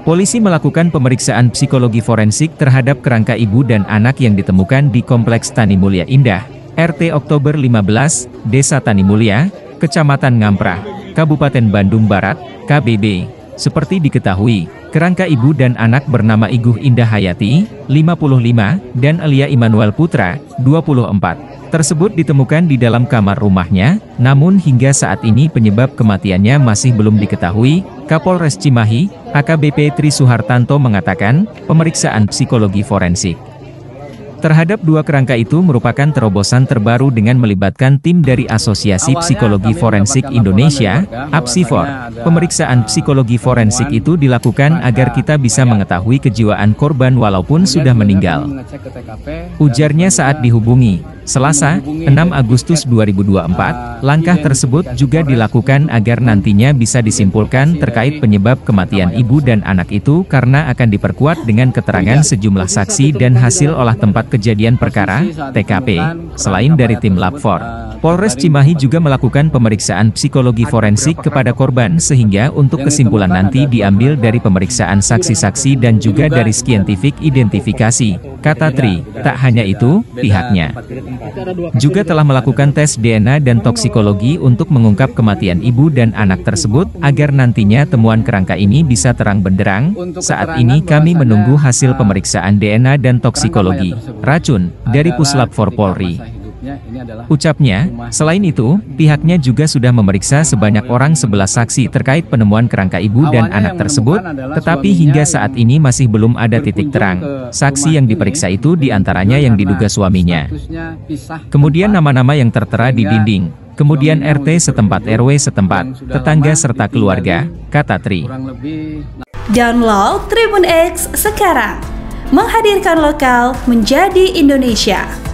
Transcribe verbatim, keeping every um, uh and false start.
Polisi melakukan pemeriksaan psikologi forensik terhadap kerangka ibu dan anak yang ditemukan di Kompleks Tani Mulia Indah, R T Oktober lima belas, Desa Tani Mulia, Kecamatan Ngamprah, Kabupaten Bandung Barat, K B B. Seperti diketahui, kerangka ibu dan anak bernama Iguh Indah Hayati, lima puluh lima, dan Elia Immanuel Putra, dua puluh empat. Tersebut ditemukan di dalam kamar rumahnya, namun hingga saat ini penyebab kematiannya masih belum diketahui. Kapolres Cimahi, A K B P Tri Suhartanto mengatakan, pemeriksaan psikologi forensik terhadap dua kerangka itu merupakan terobosan terbaru dengan melibatkan tim dari Asosiasi Psikologi Forensik Indonesia, APSIFOR. Pemeriksaan psikologi forensik itu dilakukan agar kita bisa mengetahui kejiwaan korban walaupun sudah meninggal. Ujarnya saat dihubungi Selasa, enam Agustus dua ribu dua puluh empat, langkah tersebut juga dilakukan agar nantinya bisa disimpulkan terkait penyebab kematian ibu dan anak itu karena akan diperkuat dengan keterangan sejumlah saksi dan hasil olah tempat kejadian perkara, T K P. Selain dari tim Lab empat, Polres Cimahi juga melakukan pemeriksaan psikologi forensik kepada korban sehingga untuk kesimpulan nanti diambil dari pemeriksaan saksi-saksi dan juga dari scientific identifikasi, kata Tri. Tak hanya itu, pihaknya juga telah melakukan tes D N A dan toksikologi untuk mengungkap kematian ibu dan anak tersebut agar nantinya temuan kerangka ini bisa terang benderang. Saat ini kami menunggu hasil pemeriksaan D N A dan toksikologi racun dari Puslap empat Polri. Ucapnya, selain itu, pihaknya juga sudah memeriksa sebanyak orang sebelas saksi terkait penemuan kerangka ibu dan anak tersebut, tetapi hingga saat ini masih belum ada titik terang. Saksi yang diperiksa itu diantaranya yang diduga suaminya. Kemudian nama-nama yang tertera di dinding, kemudian R T setempat, R W setempat, tetangga serta keluarga, kata Tri. Download Tribun X sekarang, menghadirkan lokal menjadi Indonesia.